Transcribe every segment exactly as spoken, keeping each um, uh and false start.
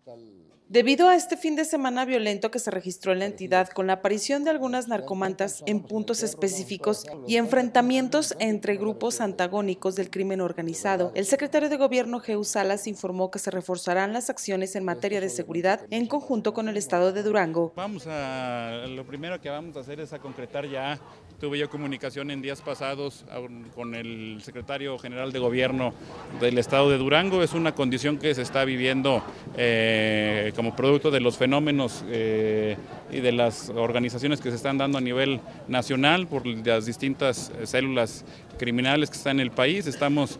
Debido a este fin de semana violento que se registró en la entidad con la aparición de algunas narcomantas en puntos específicos y enfrentamientos entre grupos antagónicos del crimen organizado, el secretario de Gobierno Geu Salas informó que se reforzarán las acciones en materia de seguridad en conjunto con el estado de Durango. Vamos a, lo primero que vamos a hacer es a concretar ya, tuve yo comunicación en días pasados con el secretario general de Gobierno del estado de Durango. Es una condición que se está viviendo eh, como producto de los fenómenos eh, y de las organizaciones que se están dando a nivel nacional por las distintas células criminales que están en el país. Estamos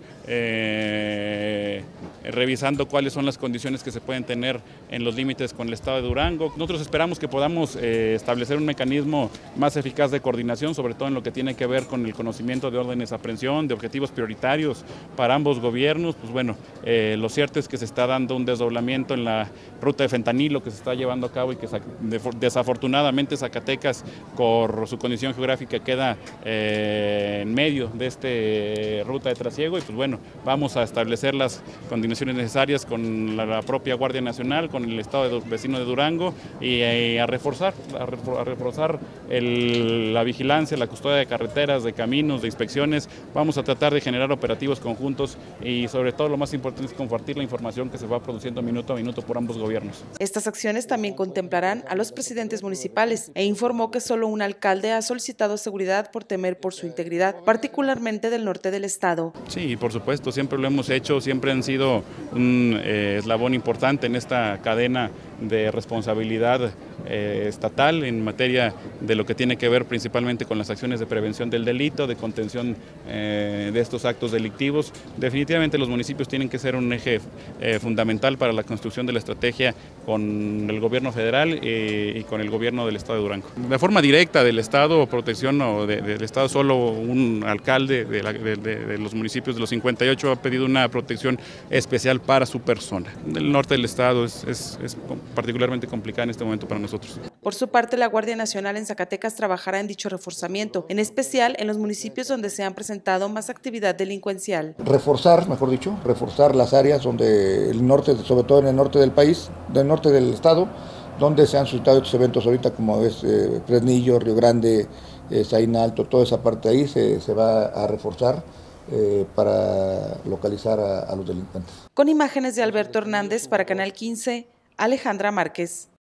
eh, revisando cuáles son las condiciones que se pueden tener en los límites con el estado de Durango. Nosotros esperamos que podamos eh, establecer un mecanismo más eficaz de coordinación, sobre todo en lo que tiene que ver con el conocimiento de órdenes de aprehensión, de objetivos prioritarios para ambos gobiernos. Pues bueno, eh, lo cierto es que se está dando un desdoblamiento en la ruta de fentanilo que se está llevando a cabo y que desafortunadamente Zacatecas, por su condición geográfica, queda eh, en medio de esta ruta de trasiego, y pues bueno, vamos a establecer las condiciones necesarias con la, la propia Guardia Nacional, con el estado de, vecino de Durango, y eh, a reforzar, a, refor, a reforzar el, la vigilancia, la custodia de carreteras, de caminos, de inspecciones. Vamos a tratar de generar operativos conjuntos y sobre todo lo más importante es compartir la información que se va produciendo minuto a minuto por ambos gobiernos. Estas acciones también contemplarán a los presidentes municipales e informó que solo un alcalde ha solicitado seguridad por temer por su integridad, particularmente del norte del estado. Sí, por supuesto, siempre lo hemos hecho, siempre han sido un eh, eslabón importante en esta cadena de responsabilidad eh, estatal en materia de lo que tiene que ver principalmente con las acciones de prevención del delito, de contención eh, de estos actos delictivos. Definitivamente los municipios tienen que ser un eje eh, fundamental para la construcción de la estrategia con el gobierno federal eh, y con el gobierno del estado de Durango. De forma directa del estado, protección o de, del estado, solo un alcalde de, la, de, de, de los municipios de los cincuenta y ocho ha pedido una protección especial para su persona. El norte del estado es, es, es particularmente complicada en este momento para nosotros. Por su parte, la Guardia Nacional en Zacatecas trabajará en dicho reforzamiento, en especial en los municipios donde se han presentado más actividad delincuencial. Reforzar, mejor dicho, reforzar las áreas donde el norte, sobre todo en el norte del país, del norte del estado, donde se han suscitado estos eventos ahorita, como es eh, Fresnillo, Río Grande, eh, Zaina Alto, toda esa parte ahí se, se va a reforzar eh, para localizar a, a los delincuentes. Con imágenes de Alberto Hernández para Canal quince, Alejandra Márquez.